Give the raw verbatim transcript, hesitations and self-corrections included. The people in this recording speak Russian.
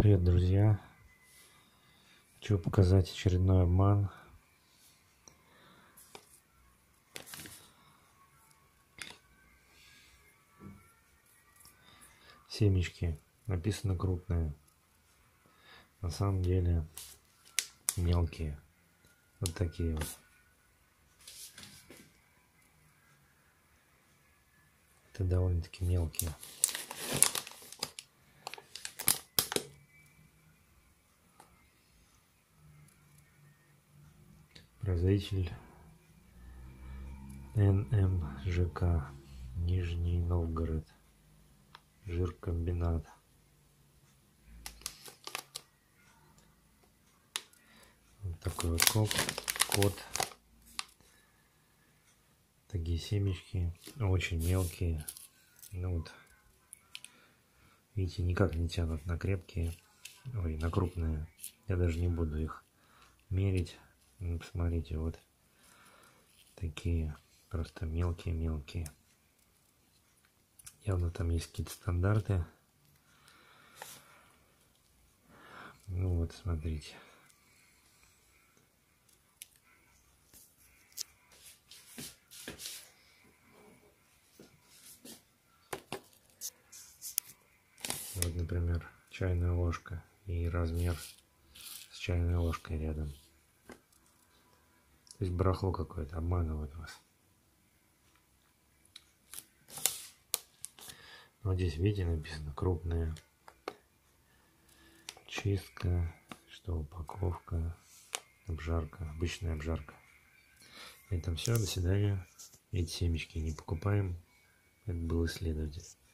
Привет, друзья! Хочу показать очередной обман. Семечки написано крупные, на самом деле мелкие. Вот такие вот. Это довольно-таки мелкие. Производитель эн эм жэ ка, Нижний Новгород, жиркомбинат. Вот такой вот код. код. Такие семечки, очень мелкие. Ну вот, видите, никак не тянут на крепкие, ой, на крупные. Я даже не буду их мерить. Ну, посмотрите, вот такие просто мелкие-мелкие. Явно там есть какие-то стандарты. Ну вот, смотрите. Вот, например, чайная ложка и размер с чайной ложкой рядом. То есть барахло какое-то, обманывают вас. Вот здесь, видите, написано крупная чистка, что упаковка, обжарка, обычная обжарка. На этом все, до свидания. Эти семечки не покупаем. Это был исследователь.